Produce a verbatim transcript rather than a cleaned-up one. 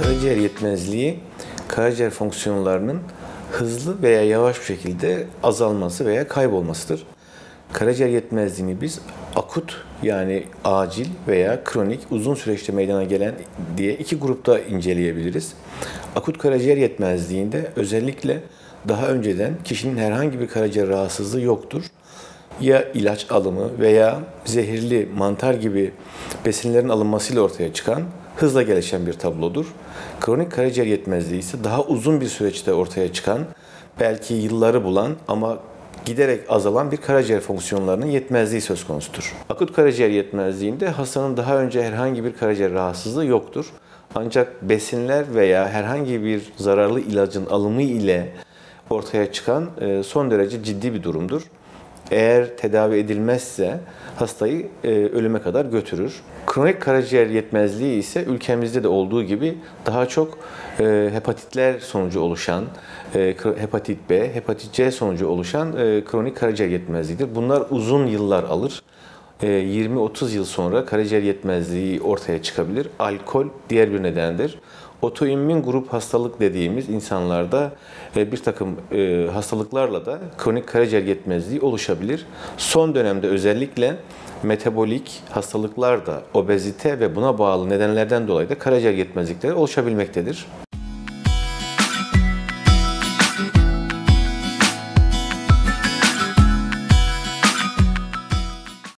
Karaciğer yetmezliği, karaciğer fonksiyonlarının hızlı veya yavaş bir şekilde azalması veya kaybolmasıdır. Karaciğer yetmezliğini biz akut, yani acil veya kronik, uzun süreçte meydana gelen diye iki grupta inceleyebiliriz. Akut karaciğer yetmezliğinde özellikle daha önceden kişinin herhangi bir karaciğer rahatsızlığı yoktur. Ya ilaç alımı veya zehirli mantar gibi besinlerin alınmasıyla ortaya çıkan, hızla gelişen bir tablodur. Kronik karaciğer yetmezliği ise daha uzun bir süreçte ortaya çıkan, belki yılları bulan ama giderek azalan bir karaciğer fonksiyonlarının yetmezliği söz konusudur. Akut karaciğer yetmezliğinde hastanın daha önce herhangi bir karaciğer rahatsızlığı yoktur. Ancak besinler veya herhangi bir zararlı ilacın alımı ile ortaya çıkan son derece ciddi bir durumdur. Eğer tedavi edilmezse hastayı e, ölüme kadar götürür. Kronik karaciğer yetmezliği ise ülkemizde de olduğu gibi daha çok e, hepatitler sonucu oluşan, e, hepatit B, hepatit C sonucu oluşan e, kronik karaciğer yetmezliğidir. Bunlar uzun yıllar alır. yirmi otuz yıl sonra karaciğer yetmezliği ortaya çıkabilir. Alkol diğer bir nedendir. Otoimmün grup hastalık dediğimiz insanlarda bir takım hastalıklarla da kronik karaciğer yetmezliği oluşabilir. Son dönemde özellikle metabolik hastalıklar da, obezite ve buna bağlı nedenlerden dolayı da karaciğer yetmezlikleri oluşabilmektedir.